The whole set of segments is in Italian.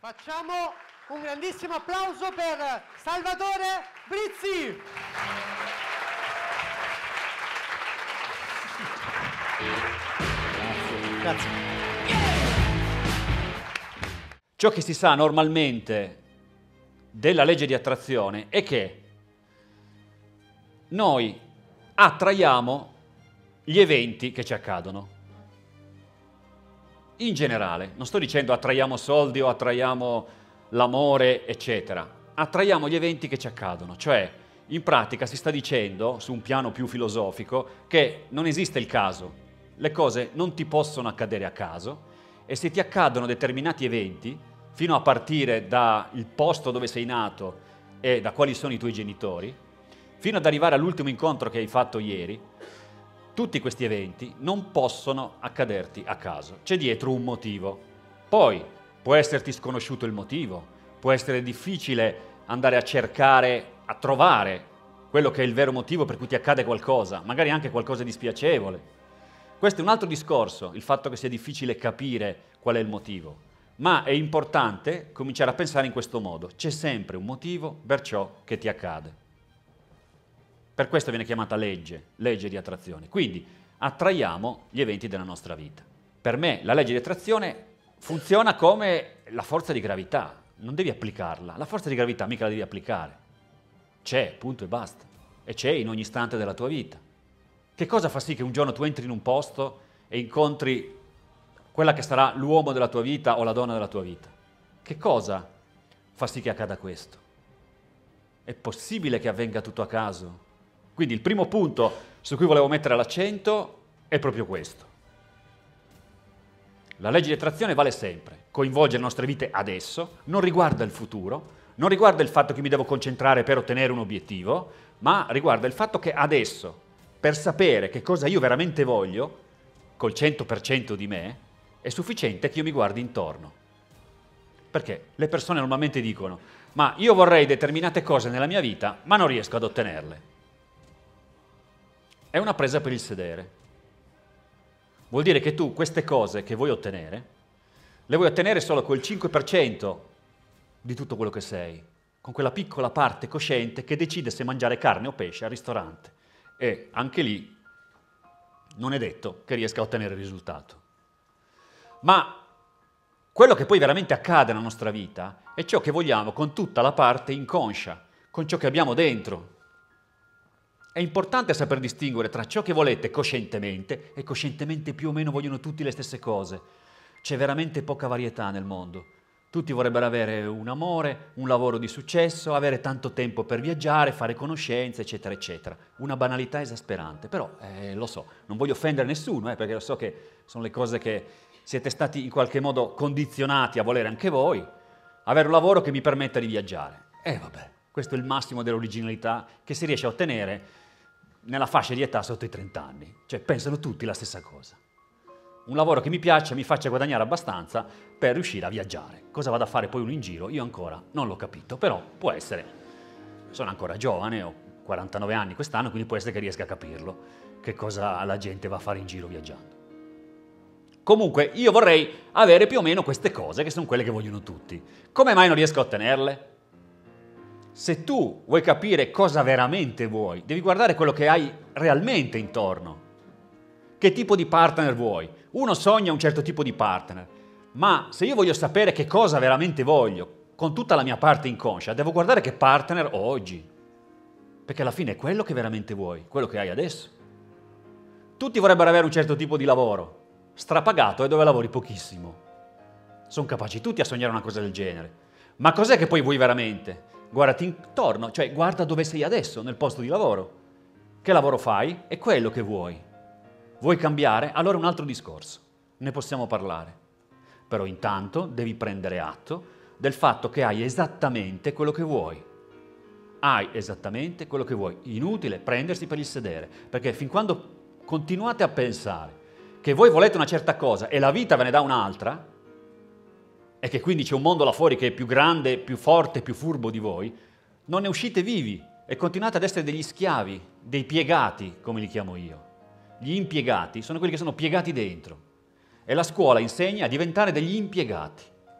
Facciamo un grandissimo applauso per Salvatore Brizzi. Grazie. Ciò che si sa normalmente della legge di attrazione è che noi attraiamo gli eventi che ci accadono. In generale, non sto dicendo attraiamo soldi o attraiamo l'amore, eccetera. Attraiamo gli eventi che ci accadono, cioè in pratica si sta dicendo, su un piano più filosofico, che non esiste il caso. Le cose non ti possono accadere a caso e se ti accadono determinati eventi, fino a partire dal posto dove sei nato e da quali sono i tuoi genitori, fino ad arrivare all'ultimo incontro che hai fatto ieri, tutti questi eventi non possono accaderti a caso, c'è dietro un motivo. Poi può esserti sconosciuto il motivo, può essere difficile andare a cercare, a trovare quello che è il vero motivo per cui ti accade qualcosa, magari anche qualcosa di spiacevole. Questo è un altro discorso, il fatto che sia difficile capire qual è il motivo, ma è importante cominciare a pensare in questo modo: c'è sempre un motivo per ciò che ti accade. Per questo viene chiamata legge di attrazione. Quindi attraiamo gli eventi della nostra vita. Per me la legge di attrazione funziona come la forza di gravità, non devi applicarla, la forza di gravità mica la devi applicare. C'è, punto e basta, e c'è in ogni istante della tua vita. Che cosa fa sì che un giorno tu entri in un posto e incontri quella che sarà l'uomo della tua vita o la donna della tua vita? Che cosa fa sì che accada questo? È possibile che avvenga tutto a caso? Quindi il primo punto su cui volevo mettere l'accento è proprio questo. La legge di attrazione vale sempre, coinvolge le nostre vite adesso, non riguarda il futuro, non riguarda il fatto che mi devo concentrare per ottenere un obiettivo, ma riguarda il fatto che adesso, per sapere che cosa io veramente voglio, col 100% di me, è sufficiente che io mi guardi intorno. Perché le persone normalmente dicono: ma io vorrei determinate cose nella mia vita, ma non riesco ad ottenerle. È una presa per il sedere. Vuol dire che tu queste cose che vuoi ottenere, le vuoi ottenere solo col 5% di tutto quello che sei, con quella piccola parte cosciente che decide se mangiare carne o pesce al ristorante. E anche lì non è detto che riesca a ottenere il risultato. Ma quello che poi veramente accade nella nostra vita è ciò che vogliamo con tutta la parte inconscia, con ciò che abbiamo dentro. È importante saper distinguere tra ciò che volete coscientemente, e coscientemente più o meno vogliono tutti le stesse cose. C'è veramente poca varietà nel mondo. Tutti vorrebbero avere un amore, un lavoro di successo, avere tanto tempo per viaggiare, fare conoscenze, eccetera, eccetera. Una banalità esasperante, però lo so, non voglio offendere nessuno, perché lo so che sono le cose che siete stati in qualche modo condizionati a volere anche voi. Avere un lavoro che mi permetta di viaggiare. Vabbè, questo è il massimo dell'originalità che si riesce a ottenere nella fascia di età sotto i 30 anni. Cioè, pensano tutti la stessa cosa. Un lavoro che mi piaccia, mi faccia guadagnare abbastanza per riuscire a viaggiare. Cosa vado a fare poi uno in giro? Io ancora non l'ho capito, però può essere. Sono ancora giovane, ho 49 anni quest'anno, quindi può essere che riesca a capirlo, che cosa la gente va a fare in giro viaggiando. Comunque, io vorrei avere più o meno queste cose, che sono quelle che vogliono tutti. Come mai non riesco a ottenerle? Se tu vuoi capire cosa veramente vuoi, devi guardare quello che hai realmente intorno. Che tipo di partner vuoi? Uno sogna un certo tipo di partner, ma se io voglio sapere che cosa veramente voglio, con tutta la mia parte inconscia, devo guardare che partner ho oggi. Perché alla fine è quello che veramente vuoi, quello che hai adesso. Tutti vorrebbero avere un certo tipo di lavoro, strapagato e dove lavori pochissimo. Sono capaci tutti a sognare una cosa del genere. Ma cos'è che poi vuoi veramente? Guardati intorno, cioè guarda dove sei adesso, nel posto di lavoro. Che lavoro fai? È quello che vuoi. Vuoi cambiare? Allora è un altro discorso. Ne possiamo parlare. Però intanto devi prendere atto del fatto che hai esattamente quello che vuoi. Hai esattamente quello che vuoi. Inutile prendersi per il sedere, perché fin quando continuate a pensare che voi volete una certa cosa e la vita ve ne dà un'altra, e che quindi c'è un mondo là fuori che è più grande, più forte, più furbo di voi, non ne uscite vivi e continuate ad essere degli schiavi, dei piegati, come li chiamo io. Gli impiegati sono quelli che sono piegati dentro e la scuola insegna a diventare degli impiegati.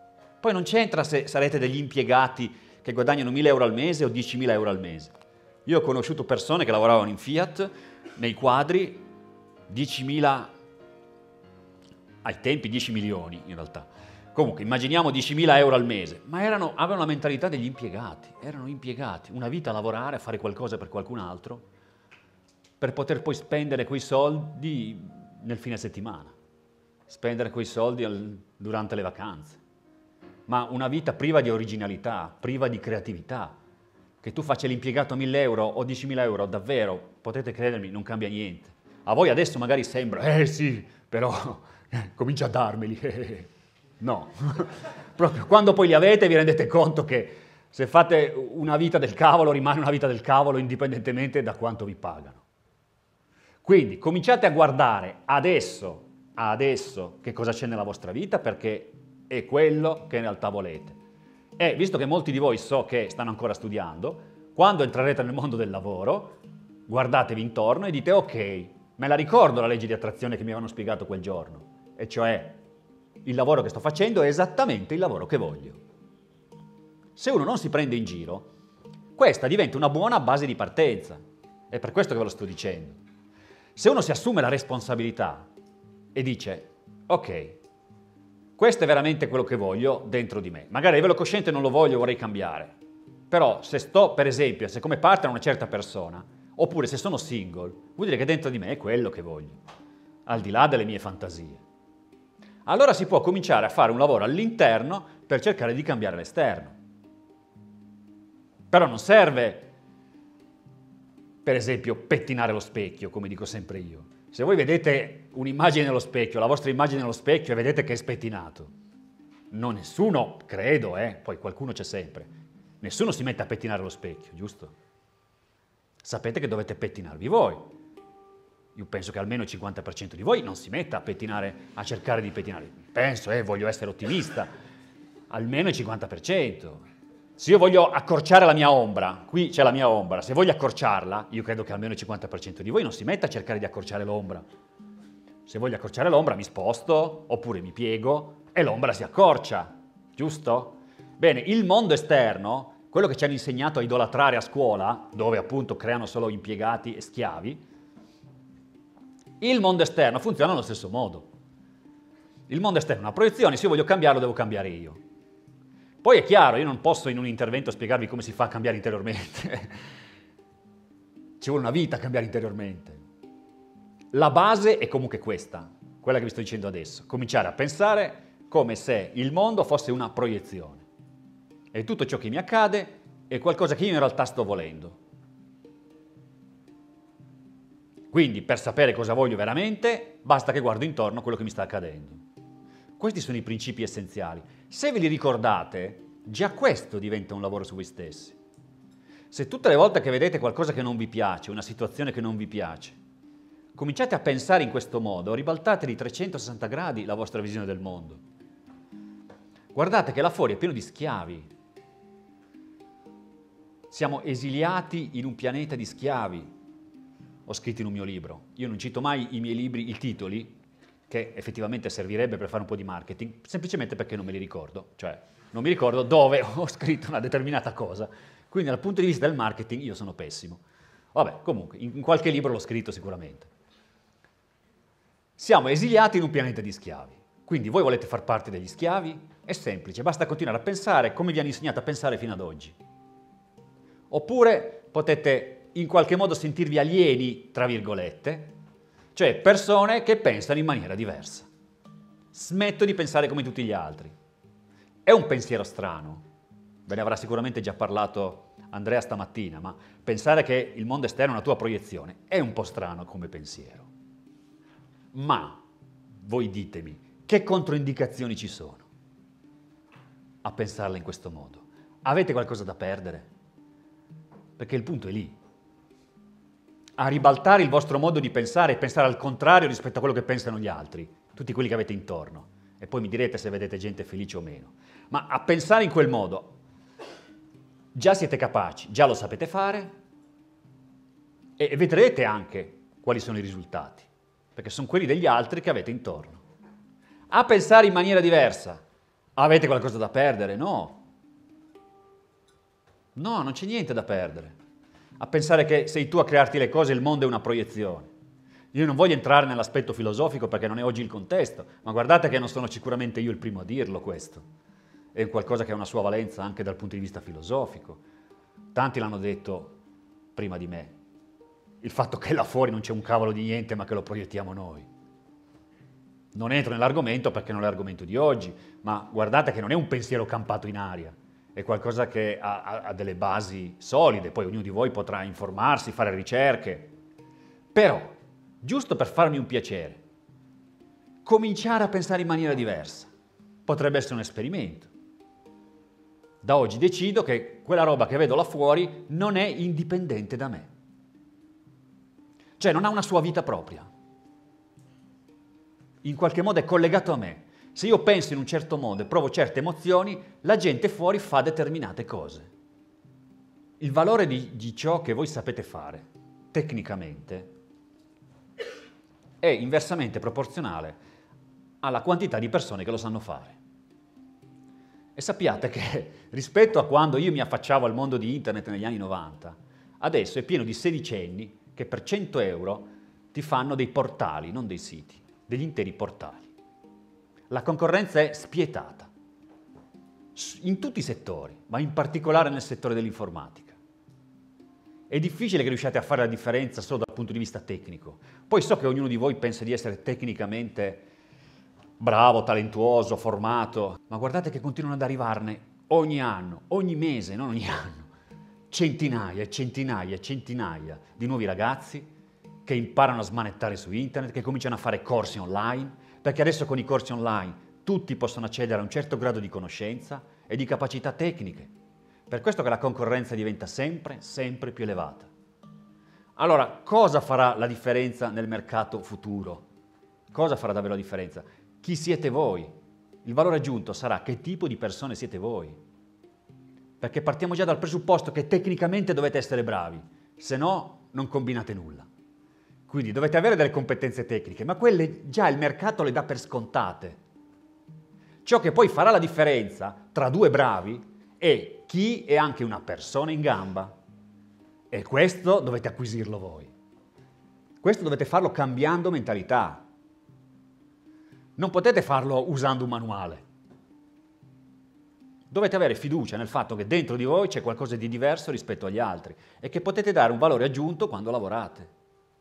Poi non c'entra se sarete degli impiegati che guadagnano 1.000 euro al mese o 10.000 euro al mese. Io ho conosciuto persone che lavoravano in Fiat, nei quadri, 10.000, ai tempi 10 milioni in realtà. Comunque, immaginiamo 10.000 euro al mese, ma avevano la mentalità degli impiegati, erano impiegati, una vita a lavorare, a fare qualcosa per qualcun altro, per poter poi spendere quei soldi nel fine settimana, spendere quei soldi durante le vacanze. Ma una vita priva di originalità, priva di creatività. Che tu faccia l'impiegato a 1.000 euro o 10.000 euro, davvero, potete credermi, non cambia niente. A voi adesso magari sembra, sì, però comincia a darmeli. No, proprio quando poi li avete vi rendete conto che se fate una vita del cavolo rimane una vita del cavolo indipendentemente da quanto vi pagano. Quindi cominciate a guardare adesso che cosa c'è nella vostra vita, perché è quello che in realtà volete. E visto che molti di voi so che stanno ancora studiando, quando entrerete nel mondo del lavoro, guardatevi intorno e dite ok, me la ricordo la legge di attrazione che mi avevano spiegato quel giorno, e cioè il lavoro che sto facendo è esattamente il lavoro che voglio. Se uno non si prende in giro, questa diventa una buona base di partenza. È per questo che ve lo sto dicendo. Se uno si assume la responsabilità e dice ok, questo è veramente quello che voglio dentro di me. Magari a livello cosciente non lo voglio, vorrei cambiare. Però se sto, per esempio, se come partner una certa persona, oppure se sono single, vuol dire che dentro di me è quello che voglio, al di là delle mie fantasie. Allora si può cominciare a fare un lavoro all'interno per cercare di cambiare l'esterno. Però non serve, per esempio, pettinare lo specchio, come dico sempre io. Se voi vedete un'immagine nello specchio, la vostra immagine nello specchio e vedete che è spettinato, nessuno, credo, poi qualcuno c'è sempre, nessuno si mette a pettinare lo specchio, giusto? Sapete che dovete pettinarvi voi. Io penso che almeno il 50% di voi non si metta a pettinare, a cercare di pettinare. Penso, voglio essere ottimista, almeno il 50%. Se io voglio accorciare la mia ombra, qui c'è la mia ombra, se voglio accorciarla, io credo che almeno il 50% di voi non si metta a cercare di accorciare l'ombra. Se voglio accorciare l'ombra mi sposto, oppure mi piego, e l'ombra si accorcia, giusto? Bene, il mondo esterno, quello che ci hanno insegnato a idolatrare a scuola, dove appunto creano solo impiegati e schiavi, il mondo esterno funziona allo stesso modo. Il mondo esterno è una proiezione, se io voglio cambiarlo devo cambiare io. Poi è chiaro, io non posso in un intervento spiegarvi come si fa a cambiare interiormente. Ci vuole una vita a cambiare interiormente. La base è comunque questa, quella che vi sto dicendo adesso. Cominciare a pensare come se il mondo fosse una proiezione. E tutto ciò che mi accade è qualcosa che io in realtà sto volendo. Quindi per sapere cosa voglio veramente, basta che guardo intorno a quello che mi sta accadendo. Questi sono i principi essenziali. Se ve li ricordate, già questo diventa un lavoro su voi stessi. Se tutte le volte che vedete qualcosa che non vi piace, una situazione che non vi piace, cominciate a pensare in questo modo, ribaltate di 360 gradi la vostra visione del mondo. Guardate che là fuori è pieno di schiavi. Siamo esiliati in un pianeta di schiavi. Ho scritto in un mio libro. Io non cito mai i miei libri, i titoli, che effettivamente servirebbe per fare un po' di marketing, semplicemente perché non me li ricordo. Cioè, non mi ricordo dove ho scritto una determinata cosa. Quindi dal punto di vista del marketing io sono pessimo. Vabbè, comunque, in qualche libro l'ho scritto sicuramente. Siamo esiliati in un pianeta di schiavi. Quindi voi volete far parte degli schiavi? È semplice, basta continuare a pensare come vi hanno insegnato a pensare fino ad oggi. Oppure potete in qualche modo sentirvi alieni, tra virgolette, cioè persone che pensano in maniera diversa. Smetto di pensare come tutti gli altri. È un pensiero strano, ve ne avrà sicuramente già parlato Andrea stamattina, ma pensare che il mondo esterno è una tua proiezione è un po' strano come pensiero. Ma voi ditemi, che controindicazioni ci sono a pensarla in questo modo? Avete qualcosa da perdere? Perché il punto è lì. A ribaltare il vostro modo di pensare e pensare al contrario rispetto a quello che pensano gli altri, tutti quelli che avete intorno. E poi mi direte se vedete gente felice o meno. Ma a pensare in quel modo, già siete capaci, già lo sapete fare e vedrete anche quali sono i risultati, perché sono quelli degli altri che avete intorno. A pensare in maniera diversa, Avete qualcosa da perdere? No. No, non c'è niente da perdere. A pensare che sei tu a crearti le cose, il mondo è una proiezione. Io non voglio entrare nell'aspetto filosofico perché non è oggi il contesto, ma guardate che non sono sicuramente io il primo a dirlo questo. È qualcosa che ha una sua valenza anche dal punto di vista filosofico. Tanti l'hanno detto prima di me. Il fatto che là fuori non c'è un cavolo di niente ma che lo proiettiamo noi. Non entro nell'argomento perché non è l'argomento di oggi, ma guardate che non è un pensiero campato in aria, è qualcosa che ha delle basi solide, poi ognuno di voi potrà informarsi, fare ricerche. Però, giusto per farmi un piacere, cominciare a pensare in maniera diversa. Potrebbe essere un esperimento. Da oggi decido che quella roba che vedo là fuori non è indipendente da me. Cioè non ha una sua vita propria. In qualche modo è collegato a me. Se io penso in un certo modo e provo certe emozioni, la gente fuori fa determinate cose. Il valore di ciò che voi sapete fare, tecnicamente, è inversamente proporzionale alla quantità di persone che lo sanno fare. E sappiate che rispetto a quando io mi affacciavo al mondo di internet negli anni 90, adesso è pieno di sedicenni che per 100 euro ti fanno dei portali, non dei siti, degli interi portali. La concorrenza è spietata, in tutti i settori, ma in particolare nel settore dell'informatica. È difficile che riusciate a fare la differenza solo dal punto di vista tecnico. Poi so che ognuno di voi pensa di essere tecnicamente bravo, talentuoso, formato, ma guardate che continuano ad arrivarne ogni anno, ogni mese, non ogni anno, centinaia e centinaia e centinaia di nuovi ragazzi che imparano a smanettare su internet, che cominciano a fare corsi online, perché adesso con i corsi online tutti possono accedere a un certo grado di conoscenza e di capacità tecniche. Per questo che la concorrenza diventa sempre più elevata. Allora, cosa farà la differenza nel mercato futuro? Cosa farà davvero la differenza? Chi siete voi? Il valore aggiunto sarà che tipo di persone siete voi. Perché partiamo già dal presupposto che tecnicamente dovete essere bravi, se no non combinate nulla. Quindi dovete avere delle competenze tecniche, ma quelle già il mercato le dà per scontate. Ciò che poi farà la differenza tra due bravi è chi è anche una persona in gamba. E questo dovete acquisirlo voi. Questo dovete farlo cambiando mentalità. Non potete farlo usando un manuale. Dovete avere fiducia nel fatto che dentro di voi c'è qualcosa di diverso rispetto agli altri e che potete dare un valore aggiunto quando lavorate.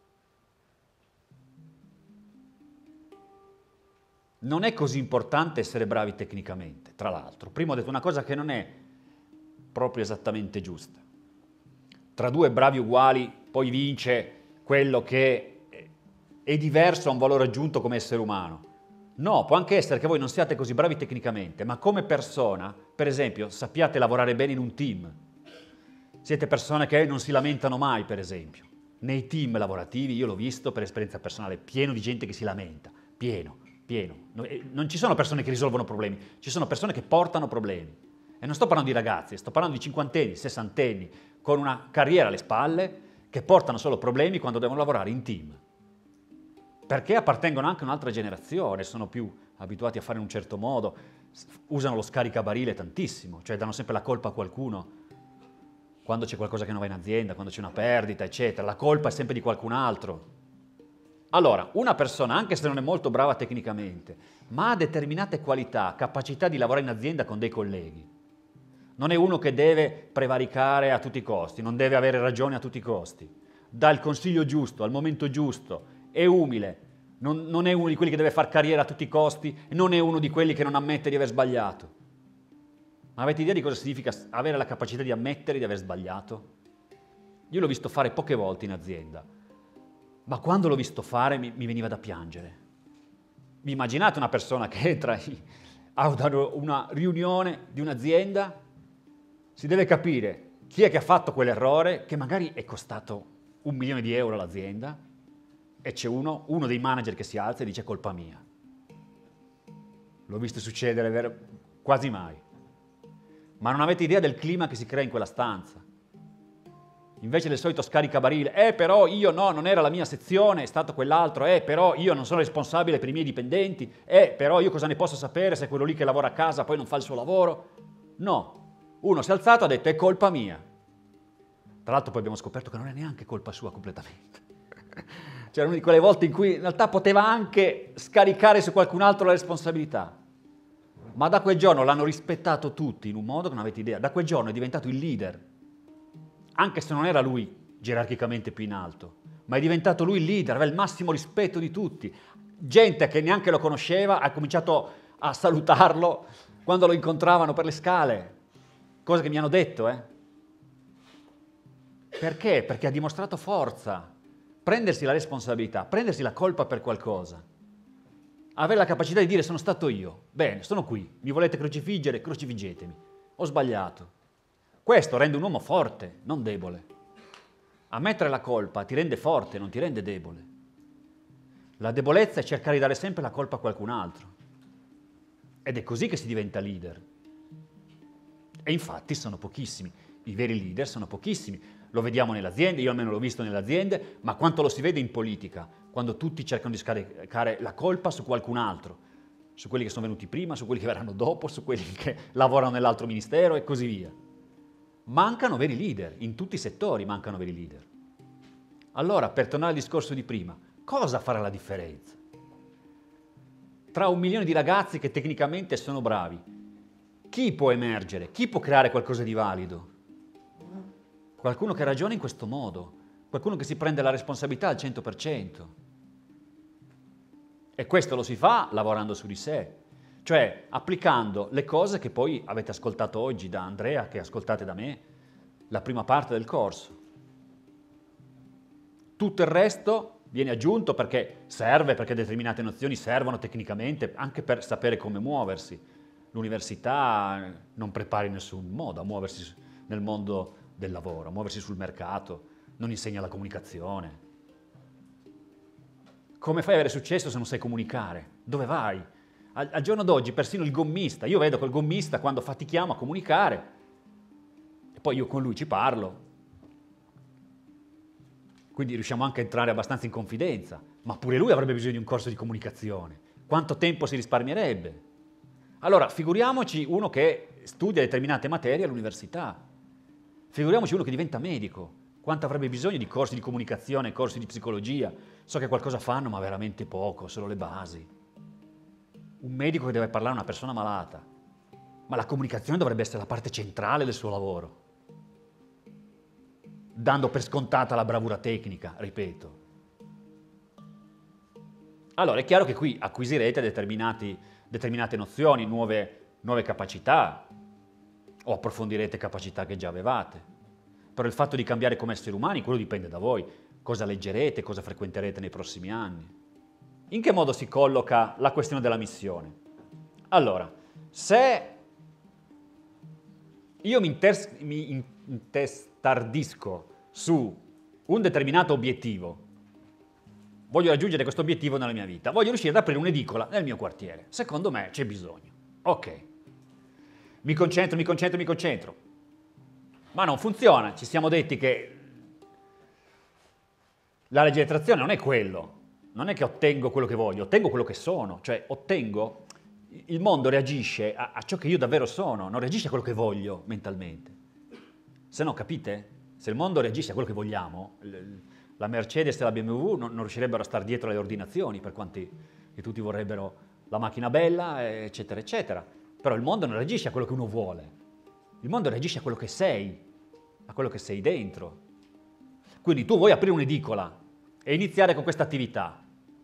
Non è così importante essere bravi tecnicamente, tra l'altro. Prima ho detto una cosa che non è proprio esattamente giusta. Tra due bravi uguali poi vince quello che è diverso, ha un valore aggiunto come essere umano. No, può anche essere che voi non siate così bravi tecnicamente, ma come persona, per esempio, sappiate lavorare bene in un team. Siete persone che non si lamentano mai, per esempio. Nei team lavorativi, io l'ho visto per esperienza personale, pieno di gente che si lamenta, pieno. Non ci sono persone che risolvono problemi, ci sono persone che portano problemi. E non sto parlando di ragazzi, sto parlando di cinquantenni, sessantenni, con una carriera alle spalle, che portano solo problemi quando devono lavorare in team. Perché appartengono anche a un'altra generazione, sono più abituati a fare in un certo modo, usano lo scaricabarile tantissimo, cioè danno sempre la colpa a qualcuno. Quando c'è qualcosa che non va in azienda, quando c'è una perdita, eccetera, la colpa è sempre di qualcun altro. Allora, una persona, anche se non è molto brava tecnicamente, ma ha determinate qualità, capacità di lavorare in azienda con dei colleghi, non è uno che deve prevaricare a tutti i costi, non deve avere ragione a tutti i costi, dà il consiglio giusto, al momento giusto, è umile, non è uno di quelli che deve far carriera a tutti i costi, non è uno di quelli che non ammette di aver sbagliato. Ma avete idea di cosa significa avere la capacità di ammettere di aver sbagliato? Io l'ho visto fare poche volte in azienda, ma quando l'ho visto fare mi veniva da piangere. Vi immaginate una persona che entra a una riunione di un'azienda, si deve capire chi è che ha fatto quell'errore, che magari è costato 1 milione di euro all'azienda, e c'è uno dei manager che si alza e dice colpa mia. L'ho visto succedere quasi mai. Ma non avete idea del clima che si crea in quella stanza. Invece del solito scaricabarile, però io no, non era la mia sezione, è stato quell'altro, però io non sono responsabile per i miei dipendenti, però io cosa ne posso sapere se quello lì che lavora a casa poi non fa il suo lavoro? No, uno si è alzato e ha detto è colpa mia. Tra l'altro poi abbiamo scoperto che non è neanche colpa sua completamente. C'era una di quelle volte in cui in realtà poteva anche scaricare su qualcun altro la responsabilità. Ma da quel giorno l'hanno rispettato tutti in un modo che non avete idea. Da quel giorno è diventato il leader. Anche se non era lui gerarchicamente più in alto, ma è diventato lui il leader, aveva il massimo rispetto di tutti. Gente che neanche lo conosceva ha cominciato a salutarlo quando lo incontravano per le scale, cose che mi hanno detto. Perché? Perché ha dimostrato forza, prendersi la responsabilità, prendersi la colpa per qualcosa, avere la capacità di dire sono stato io, bene, sono qui, mi volete crocifiggere, crocifiggetemi, ho sbagliato. Questo rende un uomo forte, non debole. Ammettere la colpa ti rende forte, non ti rende debole. La debolezza è cercare di dare sempre la colpa a qualcun altro. Ed è così che si diventa leader. E infatti sono pochissimi. I veri leader sono pochissimi. Lo vediamo nelle aziende, io almeno l'ho visto nelle aziende, ma quanto lo si vede in politica, quando tutti cercano di scaricare la colpa su qualcun altro, su quelli che sono venuti prima, su quelli che verranno dopo, su quelli che lavorano nell'altro ministero e così via. Mancano veri leader, in tutti i settori mancano veri leader. Allora, per tornare al discorso di prima, cosa farà la differenza? Tra 1 milione di ragazzi che tecnicamente sono bravi, chi può emergere? Chi può creare qualcosa di valido? Qualcuno che ragiona in questo modo, qualcuno che si prende la responsabilità al 100%. E questo lo si fa lavorando su di sé. Cioè applicando le cose che poi avete ascoltato oggi da Andrea, che ascoltate da me, la prima parte del corso. Tutto il resto viene aggiunto perché serve, perché determinate nozioni servono tecnicamente, anche per sapere come muoversi. L'università non prepara in nessun modo a muoversi nel mondo del lavoro, a muoversi sul mercato, non insegna la comunicazione. Come fai ad avere successo se non sai comunicare? Dove vai? Al giorno d'oggi persino il gommista, io vedo quel gommista quando fatichiamo a comunicare e poi io con lui ci parlo, quindi riusciamo anche a entrare abbastanza in confidenza, ma pure lui avrebbe bisogno di un corso di comunicazione. Quanto tempo si risparmierebbe? Allora, figuriamoci uno che studia determinate materie all'università, figuriamoci uno che diventa medico, quanto avrebbe bisogno di corsi di comunicazione, corsi di psicologia. So che qualcosa fanno, ma veramente poco, solo le basi. Un medico che deve parlare a una persona malata, ma la comunicazione dovrebbe essere la parte centrale del suo lavoro, dando per scontata la bravura tecnica, ripeto. Allora è chiaro che qui acquisirete determinate nozioni, nuove capacità, o approfondirete capacità che già avevate. Però il fatto di cambiare come esseri umani, quello dipende da voi. Cosa leggerete, cosa frequenterete nei prossimi anni. In che modo si colloca la questione della missione? Allora, se io mi intestardisco su un determinato obiettivo, voglio raggiungere questo obiettivo nella mia vita, voglio riuscire ad aprire un'edicola nel mio quartiere, secondo me c'è bisogno. Ok, mi concentro, ma non funziona, ci siamo detti che la legge di attrazione non è quello. Non è che ottengo quello che voglio, ottengo quello che sono, cioè il mondo reagisce a ciò che io davvero sono, non reagisce a quello che voglio mentalmente. Se no, capite? Se il mondo reagisce a quello che vogliamo, la Mercedes e la BMW non riuscirebbero a stare dietro alle ordinazioni, per quanti che tutti vorrebbero la macchina bella, eccetera, eccetera. Però il mondo non reagisce a quello che uno vuole, il mondo reagisce a quello che sei, a quello che sei dentro. Quindi tu vuoi aprire un'edicola e iniziare con questa attività.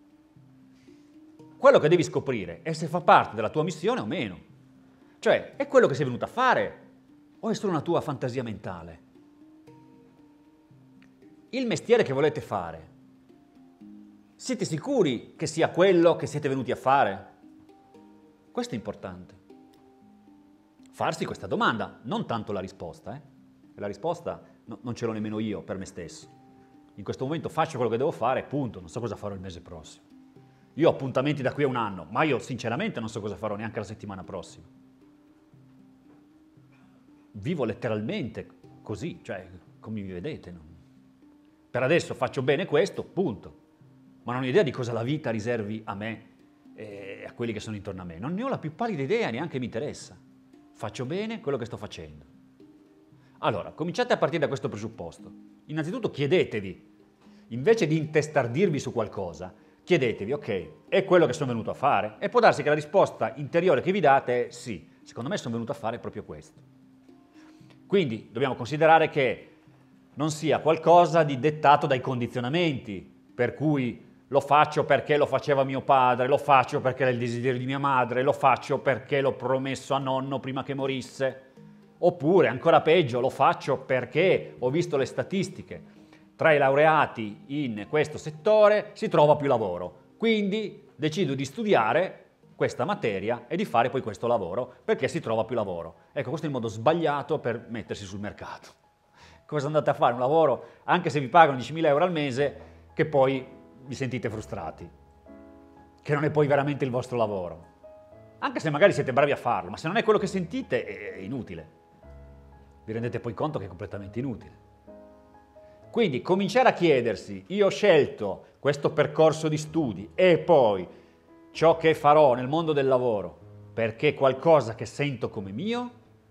Quello che devi scoprire è se fa parte della tua missione o meno. Cioè, è quello che sei venuto a fare o è solo una tua fantasia mentale? Il mestiere che volete fare, siete sicuri che sia quello che siete venuti a fare? Questo è importante. Farsi questa domanda, non tanto la risposta. La risposta non ce l'ho nemmeno io per me stesso. In questo momento faccio quello che devo fare, punto, non so cosa farò il mese prossimo. Io ho appuntamenti da qui a un anno, ma io sinceramente non so cosa farò neanche la settimana prossima. Vivo letteralmente così, cioè come mi vedete. No? Per adesso faccio bene questo, punto. Ma non ho idea di cosa la vita riservi a me e a quelli che sono intorno a me. Non ne ho la più pallida idea, neanche mi interessa. Faccio bene quello che sto facendo. Allora, cominciate a partire da questo presupposto. Innanzitutto chiedetevi, invece di intestardirvi su qualcosa, chiedetevi, ok, è quello che sono venuto a fare? E può darsi che la risposta interiore che vi date è sì, secondo me sono venuto a fare proprio questo. Quindi dobbiamo considerare che non sia qualcosa di dettato dai condizionamenti, per cui lo faccio perché lo faceva mio padre, lo faccio perché era il desiderio di mia madre, lo faccio perché l'ho promesso a nonno prima che morisse, oppure, ancora peggio, lo faccio perché ho visto le statistiche. Tra i laureati in questo settore si trova più lavoro, quindi decido di studiare questa materia e di fare poi questo lavoro perché si trova più lavoro. Ecco, questo è il modo sbagliato per mettersi sul mercato. Cosa andate a fare? Un lavoro, anche se vi pagano 10.000 euro al mese, che poi vi sentite frustrati, che non è poi veramente il vostro lavoro. Anche se magari siete bravi a farlo, ma se non è quello che sentite è inutile. Vi rendete poi conto che è completamente inutile. Quindi cominciare a chiedersi, io ho scelto questo percorso di studi e poi ciò che farò nel mondo del lavoro perché è qualcosa che sento come mio,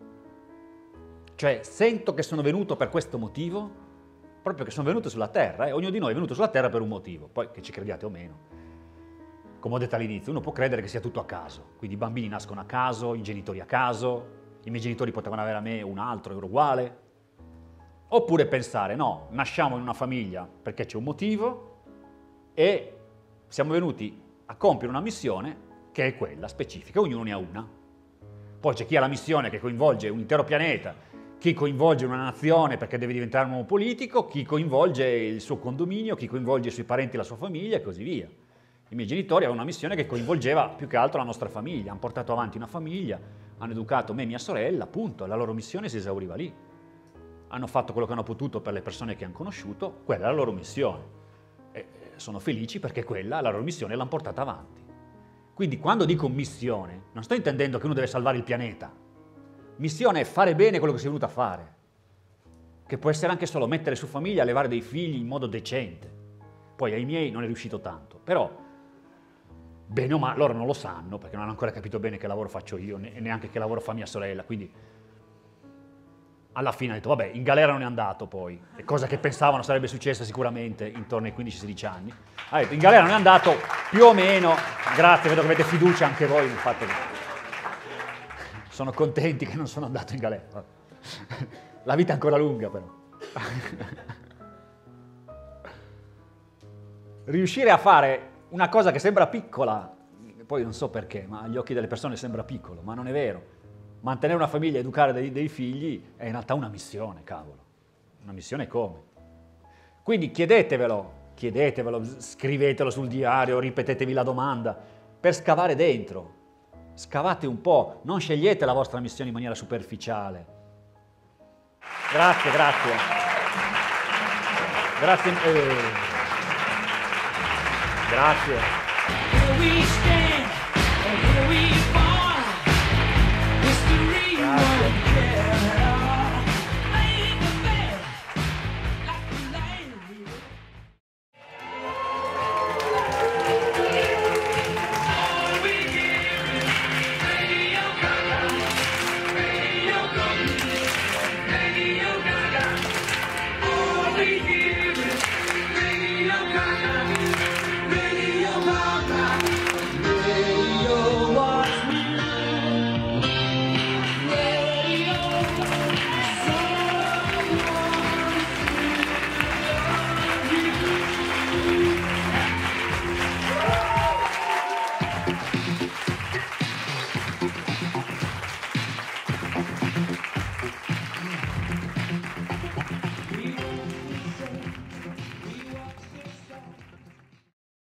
cioè sento che sono venuto per questo motivo, proprio che sono venuto sulla Terra, ognuno di noi è venuto sulla Terra per un motivo, poi che ci crediate o meno. Come ho detto all'inizio, uno può credere che sia tutto a caso, quindi i bambini nascono a caso, i genitori a caso, i miei genitori potevano avere a me un altro, ero uguale. Oppure pensare, no, nasciamo in una famiglia perché c'è un motivo e siamo venuti a compiere una missione che è quella specifica, ognuno ne ha una. Poi c'è chi ha la missione che coinvolge un intero pianeta, chi coinvolge una nazione perché deve diventare un uomo politico, chi coinvolge il suo condominio, chi coinvolge i suoi parenti e la sua famiglia e così via. I miei genitori avevano una missione che coinvolgeva più che altro la nostra famiglia, hanno portato avanti una famiglia, hanno educato me e mia sorella, appunto, la loro missione si esauriva lì. Hanno fatto quello che hanno potuto per le persone che hanno conosciuto, quella è la loro missione. E sono felici perché quella, la loro missione, l'hanno portata avanti. Quindi quando dico missione, non sto intendendo che uno deve salvare il pianeta. Missione è fare bene quello che sei venuto a fare, che può essere anche solo mettere su famiglia, allevare dei figli in modo decente. Poi ai miei non è riuscito tanto, però bene o male, loro non lo sanno perché non hanno ancora capito bene che lavoro faccio io e neanche che lavoro fa mia sorella, quindi alla fine ha detto, vabbè, in galera non è andato poi, è cosa che pensavano sarebbe successa sicuramente intorno ai 15-16 anni. Ha detto, in galera non è andato, più o meno, grazie, vedo che avete fiducia anche voi nel fatto che sono contenti che non sono andato in galera. La vita è ancora lunga però. Riuscire a fare una cosa che sembra piccola, poi non so perché, ma agli occhi delle persone sembra piccolo, ma non è vero. Mantenere una famiglia, educare dei figli è in realtà una missione, cavolo. Una missione come? Quindi chiedetevelo, scrivetelo sul diario, ripetetevi la domanda, per scavare dentro. Scavate un po', non scegliete la vostra missione in maniera superficiale. Grazie. Grazie. Grazie.